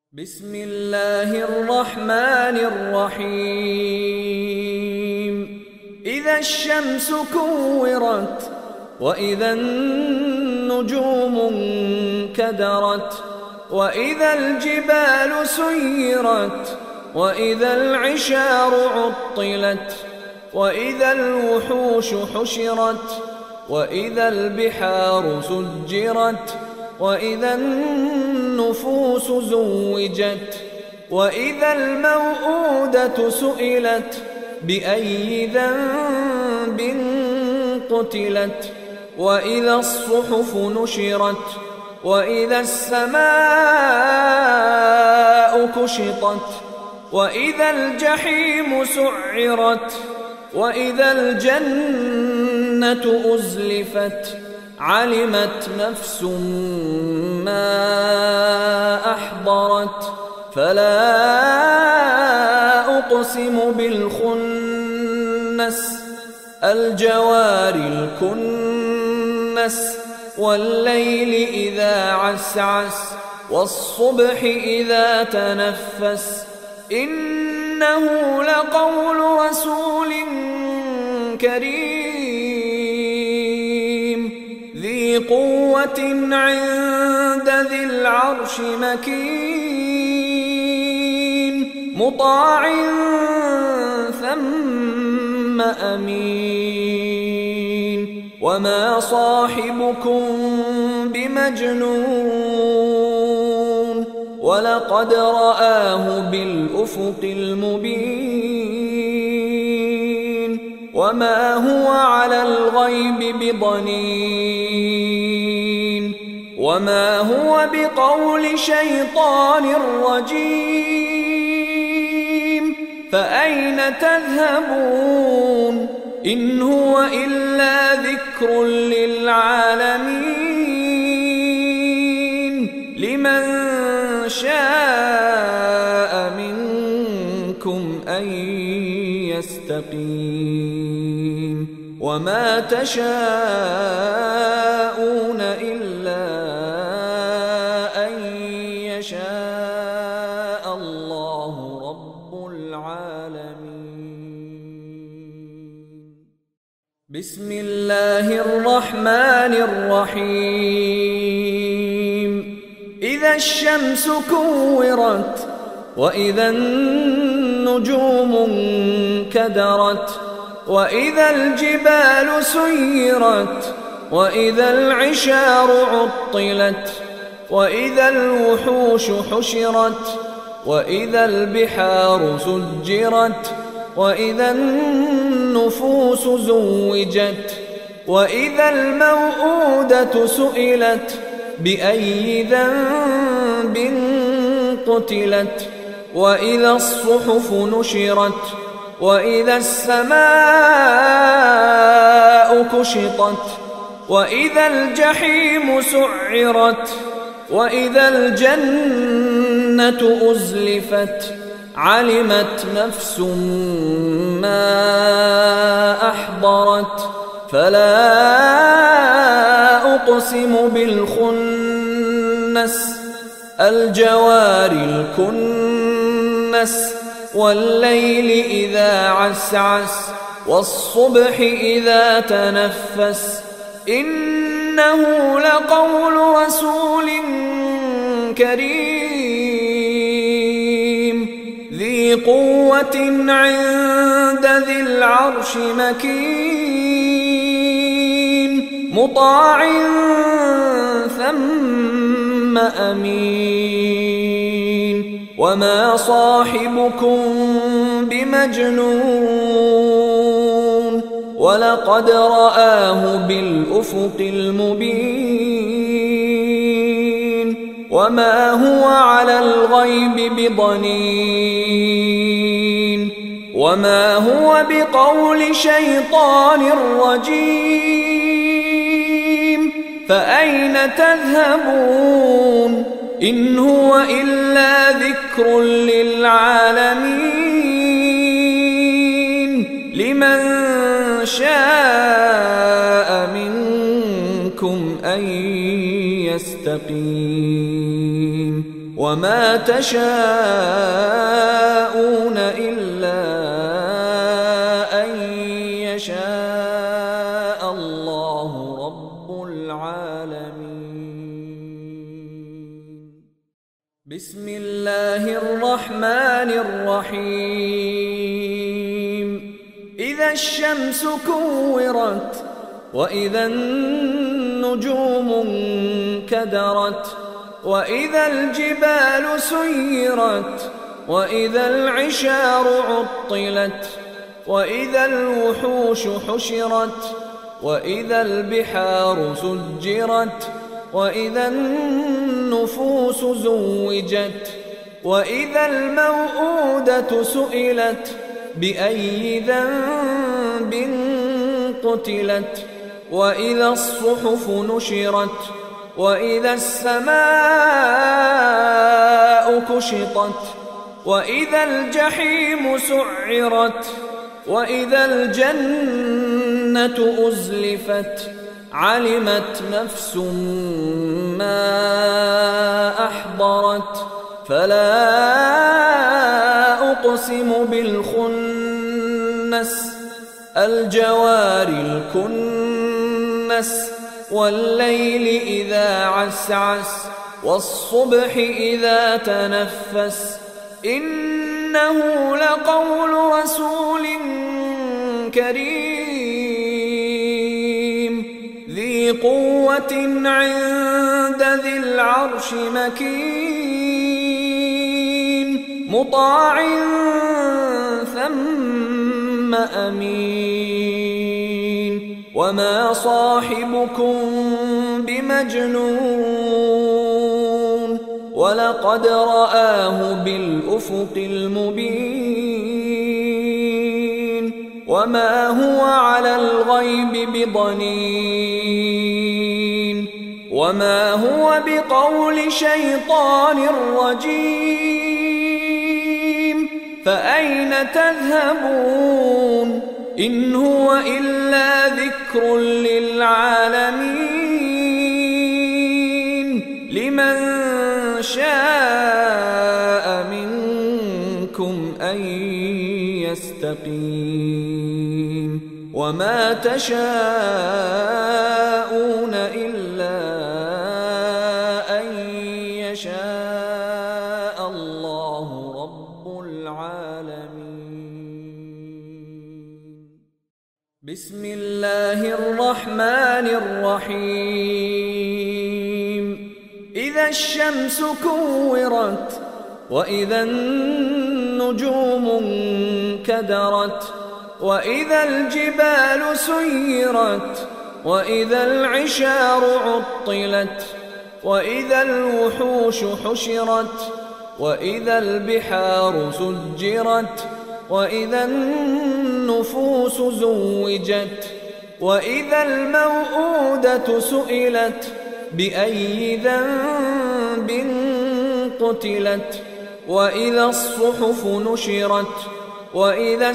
بسم الله الرحمن الرحيم. إذا الشمس كورت وإذا النجوم انكدرت وإذا الجبال سيرت وإذا العشار عطلت وإذا الوحوش حشرت وإذا البحار سجرت وإذا النفوس زوجت وإذا الموءودة سئلت بأي ذنب قتلت وإذا الصحف نشرت وإذا السماء كشطت وإذا الجحيم سعرت وإذا الجنة أزلفت علمت نفس ما أحضرت فلا أقسم بالخنس الجوار الكنس والليل إذا عسعس والصبح إذا تنفس إنه لقول رسول كريم ذي قوة عند ذي العرش مكين مطاع ثم أمين وما صاحبكم بمجنون ولقد رآه بالأفق المبين وما هو على الغيب بضنين وما هو بقول شيطان رجيم فأين تذهبون إن هو إلا ذكر للعالمين لمن شاء منكم أن يستقيم وما تشاءون إلا أن يشاء الله رب العالمين. بسم الله الرحمن الرحيم. إذا الشمس كورت وإذا النجوم انكدرت وإذا الجبال سيرت وإذا العشار عطلت وإذا الوحوش حشرت وإذا البحار سجرت وإذا النفوس زوجت وإذا الموءودة سئلت بأي ذنب قتلت وإذا الصحف نشرت وإذا السماء كشطت وإذا الجحيم سعرت وإذا الجنة أزلفت علمت نفس ما أحضرت فلا أقسم بالخنس الجوار الكنس والليل إذا عسعس والصبح إذا تنفس إنه لقول رسول كريم ذي قوة عند ذي العرش مكين مطاع ثم أمين وما صاحبكم بمجنون ولقد رآه بالأفق المبين وما هو على الغيب بضنين وما هو بقول شيطان رجيم فأين تذهبون إن هو إلا ذكر للعالمين لمن شاء منكم أن يستقيم وما تشاءون إلا أن يشاء الله رب العالمين. بسم الله الرحمن الرحيم. إذا الشمس كورت وإذا النجوم انكدرت وإذا الجبال سيرت وإذا العشار عطلت وإذا الوحوش حشرت وإذا البحار سجرت وإذا النفوس زوجت وإذا الموءودة سئلت بأي ذنب قتلت وإذا الصحف نشرت وإذا السماء كشطت وإذا الجحيم سعرت وإذا الجنة أزلفت علمت نفس ما أحضرت فلا أقسم بالخنس الجوار الكنس والليل إذا عسعس والصبح إذا تنفس إنه لقول رسول كريم ذي قوة عند ذي العرش مكين مطاع ثم أمين وما صاحبكم بمجنون ولقد رآه بالأفق المبين وما هو على الغيب بضنين وما هو بقول شيطان رجيم فأين تذهبون إن هو إلا ذكر للعالمين لمن شاء منكم أن يستقيم وما تشاءون إلا أن يشاء الله رب العالمين. بسم الله الرحمن الرحيم. إذا الشمس كورت وإذا النجوم انكدرت وإذا الجبال سيرت وإذا العشار عطلت وإذا الوحوش حشرت وإذا البحار سجرت وإذا النفوس زوجت وإذا الموءودة سئلت بأي ذنب قتلت وإذا الصحف نشرت وإذا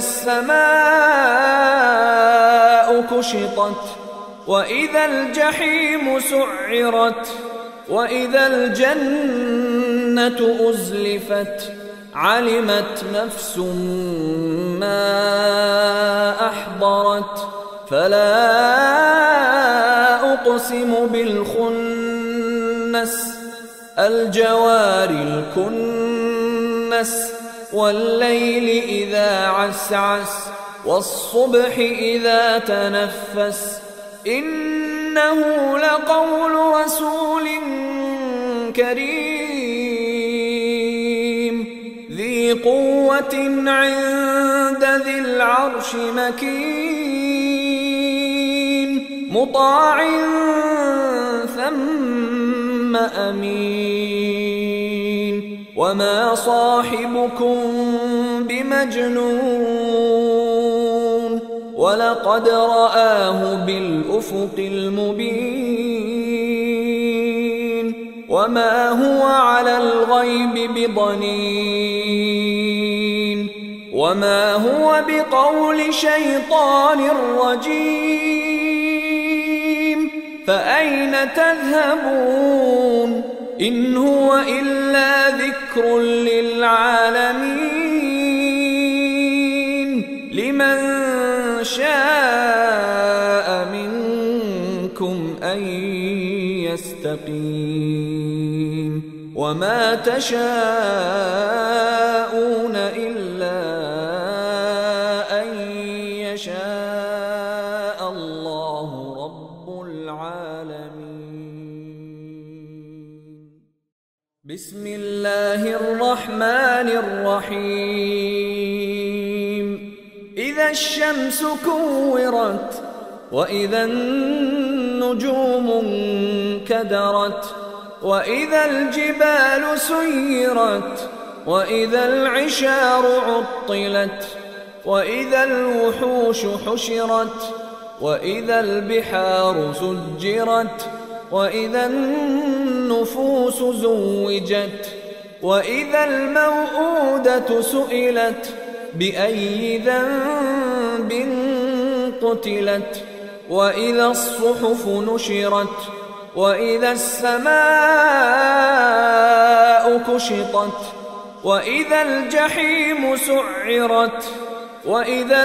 السماء كشطت وإذا الجحيم سعرت وإذا الجنة أزلفت علمت نفس ما أحضرت فلا أقسم بالخنس الجوار الكنس والليل إذا عسعس والصبح إذا تنفس إنه لقول رسول كريم ذي قوة عند ذي العرش مكين مطاع ثم أمين وما صاحبكم بمجنون ولقد رآه بالأفق المبين وما هو على الغيب بضنين وما هو بقول شيطان رجيم فأين تذهبون إن هو إلا ذكر للعالمين لمن شاء منكم أن يستقيم وما تشاءون إلا أن يشاء الله رب العالمين. بسم الله الرحمن الرحيم. إذا الشمس كورت وإذا النجوم انكدرت وإذا الجبال سيرت وإذا العشار عطلت وإذا الوحوش حشرت وإذا البحار سجرت وإذا النفوس زوجت وإذا الموءودة سئلت بأي ذنب قتلت وإذا الصحف نشرت وإذا السماء كشطت وإذا الجحيم سعرت وإذا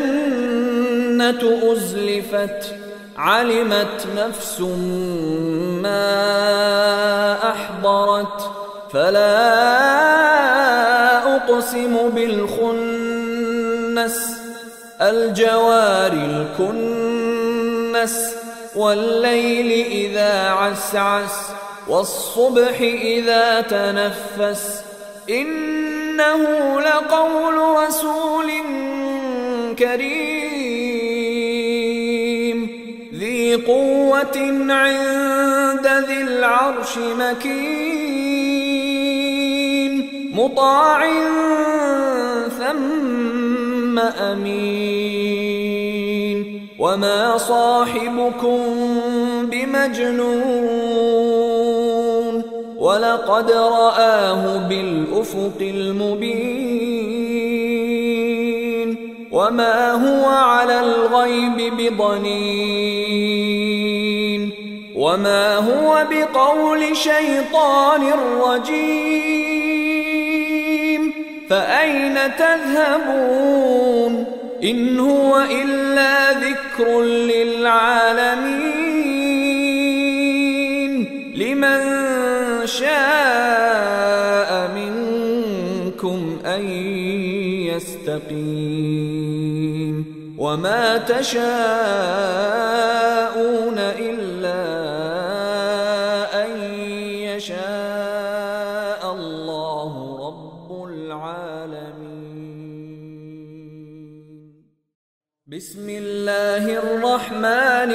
الجنة أزلفت علمت نفس ما أحضرت فلا أقسم بالخنس الجوار الكنس والليل إذا عسعس والصبح إذا تنفس إنه لقول رسول كريم ذي قوة عند ذي العرش مكين مطاع ثم أمين وما صاحبكم بمجنون ولقد رآه بالأفق المبين وما هو على الغيب بضنين وما هو بقول شيطان رجيم فأين تذهبون إن هو إلا ذكر للعالمين لمن شاء منكم أن يستقيم وما تشاءون إلا أن يشاء الله رب العالمين. بسم الله الرحمن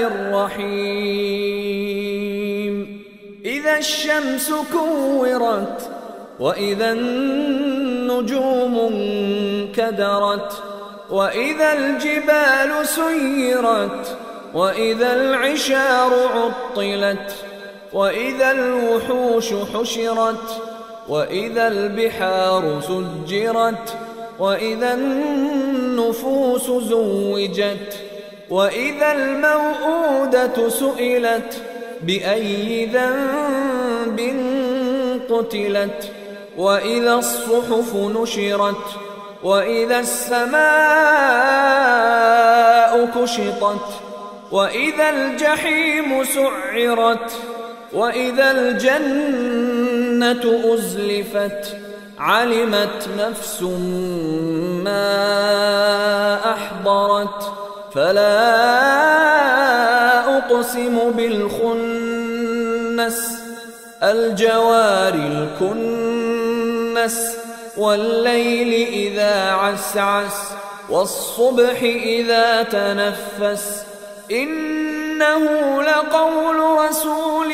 الرحيم. إذا الشمس كورت وإذا النجوم انكدرت وإذا الجبال سيرت وإذا العشار عطلت وإذا الوحوش حشرت وإذا البحار سجرت وإذا النفوس زوجت وإذا الموءودة سئلت بأي ذنب قتلت وإذا الصحف نشرت وإذا السماء كشطت وإذا الجحيم سعرت وإذا الجنة أزلفت علمت نفس ما أحضرت فلا أقسم بالخنس الجوار الكنس والليل إذا عسعس والصبح إذا تنفس إنه لقول رسول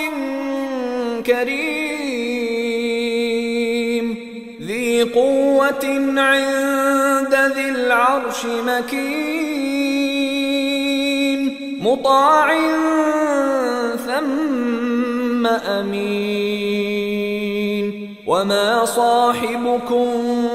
كريم ذي قوة عند ذي العرش مكين مطاع ثم أمين وما صاحبكم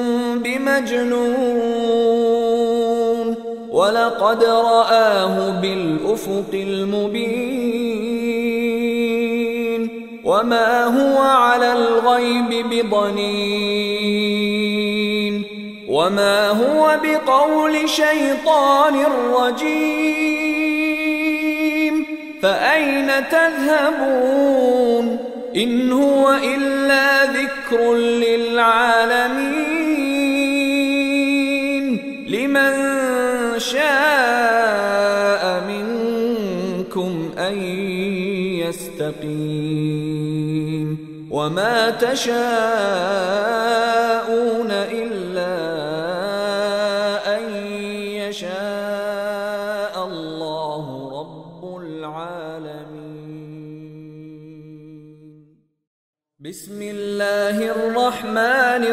بمجنون ولقد رآه بالأفق المبين وما هو على الغيب بضنين وما هو بقول شيطان رجيم فأين تذهبون إن هو إلا ذكر للعالمين لمن شاء منكم أن يستقيم وما تشاءون إلا أن يشاء الله رب العالمين. بسم الله الرحمن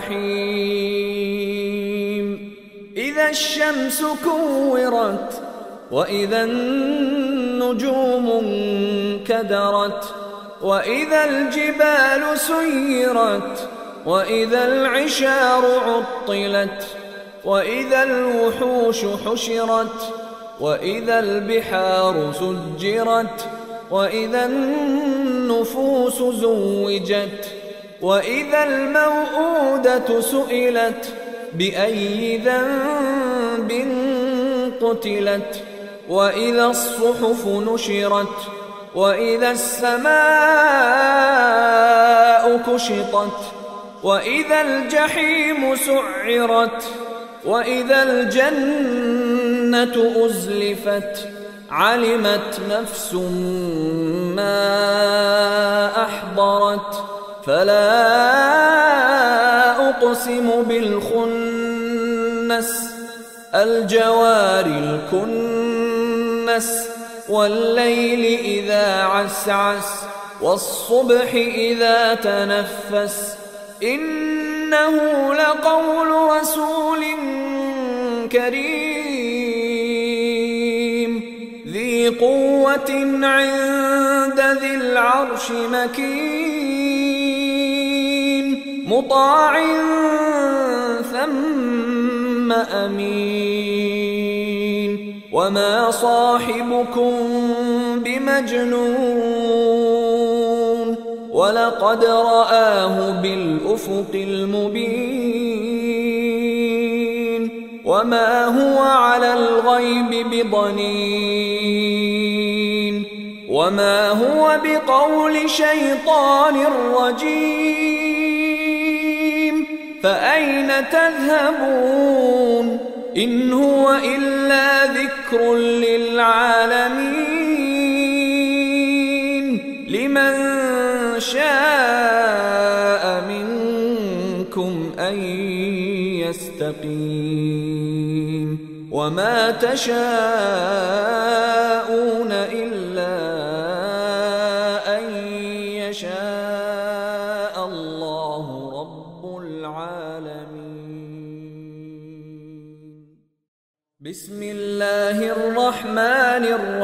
الرحيم. إذا الشمس كورت وإذا النجوم انكدرت وإذا الجبال سيرت وإذا العشار عطلت وإذا الوحوش حشرت وإذا البحار سجرت وإذا النفوس زوجت وإذا الموءودة سئلت بأي ذنب قتلت وإذا الصحف نشرت وإذا السماء كشطت وإذا الجحيم سعرت وإذا الجنة أزلفت علمت نفس ما أحضرت فلا أقسم بالخنس الجوار الكنس والليل إذا عسعس والصبح إذا تنفس إنه لقول رسول كريم ذي قوة عند ذي العرش مكين مطاع ثم أمين وما صاحبكم بمجنون ولقد رآه بالأفق المبين وما هو على الغيب بضنين وما هو بقول شيطان رجيم فأين تذهبون إن هو إلا ذكر للعالمين لمن شاء منكم أن يستقيم وما تشاءون إلا أن يشاء الله رب العالمين. بسم الله الرحمن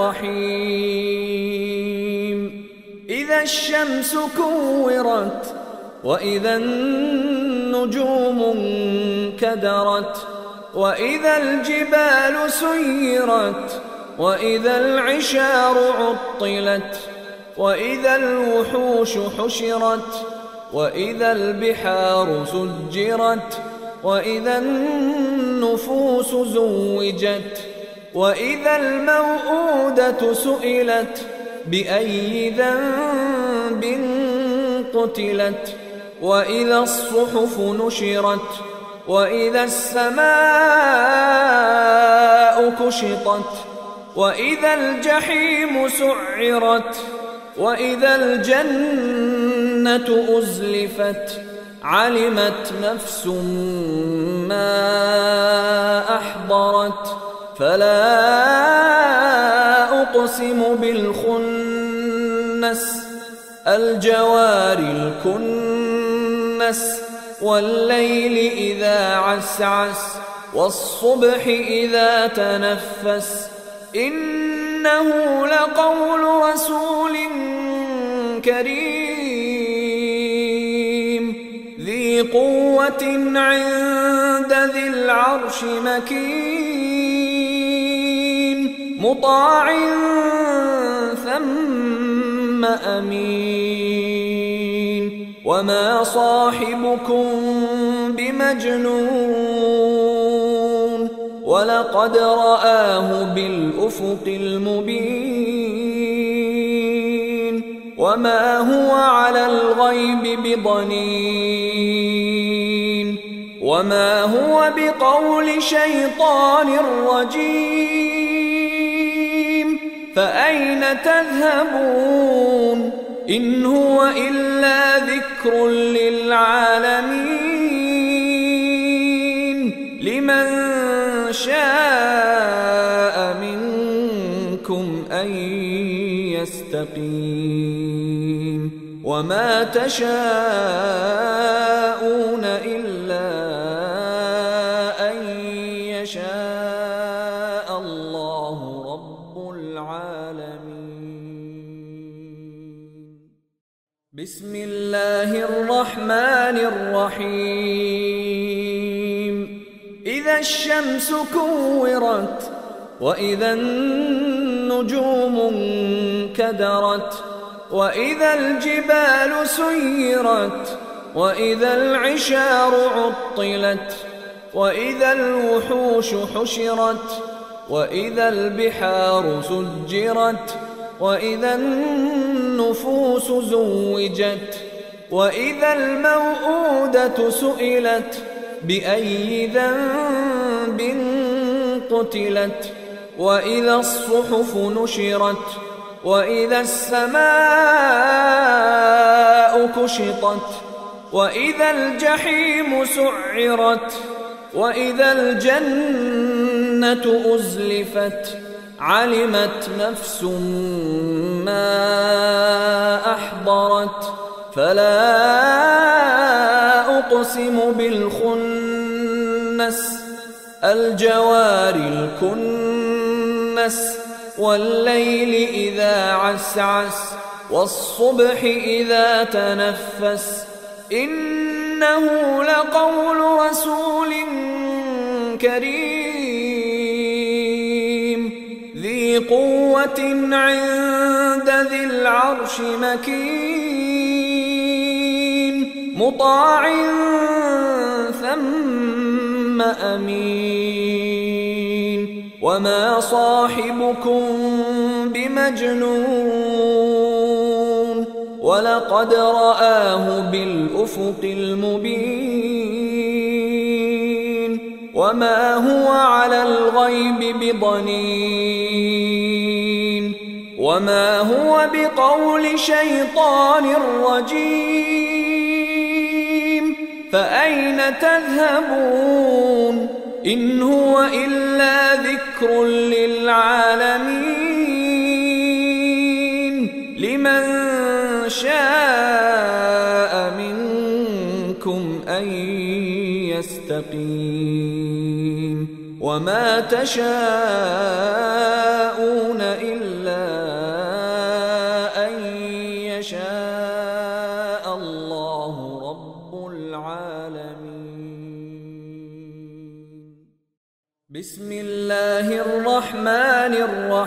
الرحيم. إذا الشمس كورت وإذا النجوم انكدرت وإذا الجبال سيرت وإذا العشار عطلت وإذا الوحوش حشرت وإذا البحار سجرت وإذا النفوس زوجت وإذا الموءودة سئلت بأي ذنب قتلت وإذا الصحف نشرت وإذا السماء كشطت وإذا الجحيم سعرت وإذا الجنة أزلفت علمت نفس ما أحضرت فلا أقسم بالخنس الجوار الكنس والليل إذا عسعس والصبح إذا تنفس إنه لقول رسول كريم ذي قوة عند ذي العرش مكين مطاع ثم أمين وما صاحبكم بمجنون ولقد رآه بالأفق المبين وما هو على الغيب بضنين وما هو بقول شيطان رجيم فأين تذهبون إن هو إلا ذكر للعالمين لمن شاء منكم أن يستقيم وما تشاءون إلا أن يشاء الله رب العالمين. بسم الله الرحمن الرحيم. إذا الشمس كورت وإذا النجوم انكدرت وإذا الجبال سيرت وإذا العشار عطلت وإذا الوحوش حشرت وإذا البحار سجرت وإذا النفوس زوجت وإذا الموءودة سئلت بأي ذنب قتلت وإذا الصحف نشرت وإذا السماء كشطت وإذا الجحيم سعرت وإذا الجنة أزلفت علمت نفس ما أحضرت فلا أقسم بالخنس الجوار الكنس والليل إذا عسعس والصبح إذا تنفس إنه لقول رسول كريم ذي قوة عند ذي العرش مكين مطاع ثم أمين وما صاحبكم بمجنون ولقد رآه بالأفق المبين وما هو على الغيب بضنين وما هو بقول شيطان رجيم فأين تذهبون إن هو إلا ذكر للعالمين لمن شاء منكم أن يستقيم وما تشاءون إلا أن يشاء الله رب العالمين. بسم الله الرحمن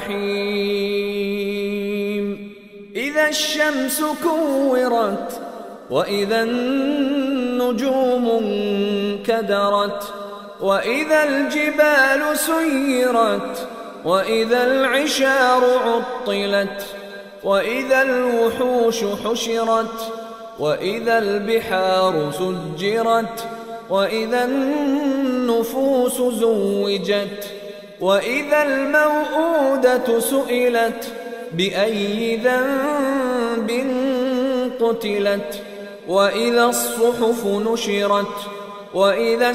الرحيم. إذا الشمس كورت وإذا النجوم انكدرت وإذا الجبال سيرت وإذا العشار عطلت وإذا الوحوش حشرت وإذا البحار سجرت وإذا النفوس زوجت وإذا الموءودة سئلت بأي ذنب قتلت وإذا الصحف نشرت وإذا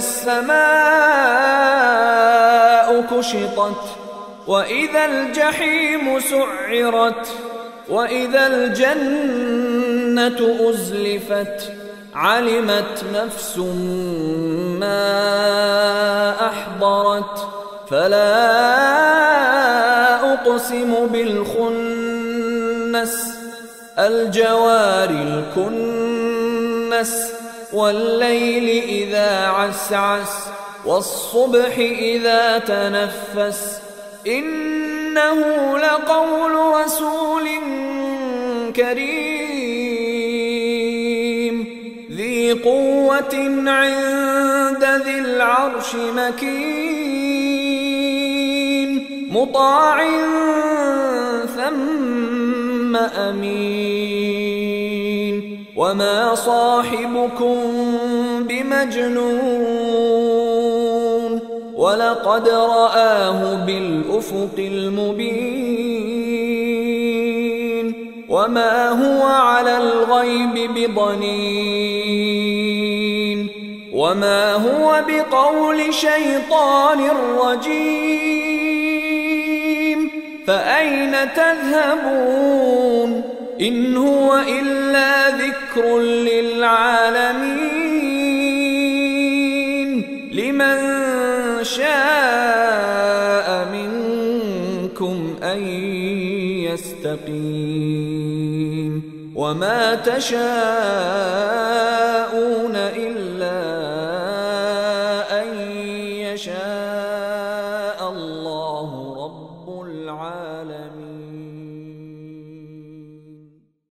السماء كشطت وإذا الجحيم سعرت وإذا الجنة أزلفت علمت نفس ما أحضرت فلا أقسم بالخنس الجوار الكنس والليل إذا عسعس والصبح إذا تنفس إنه لقول رسول كريم ذي قوة عند ذي العرش مكين مطاع ثم أمين وما صاحبكم بمجنون ولقد رآه بالأفق المبين وما هو على الغيب بضنين وما هو بقول شيطان رجيم فأين تذهبون إن هو إلا ذكر للعالمين لمن شاء منكم أن يستقيم وما تشاءون إلا أن يشاء الله رب العالمين.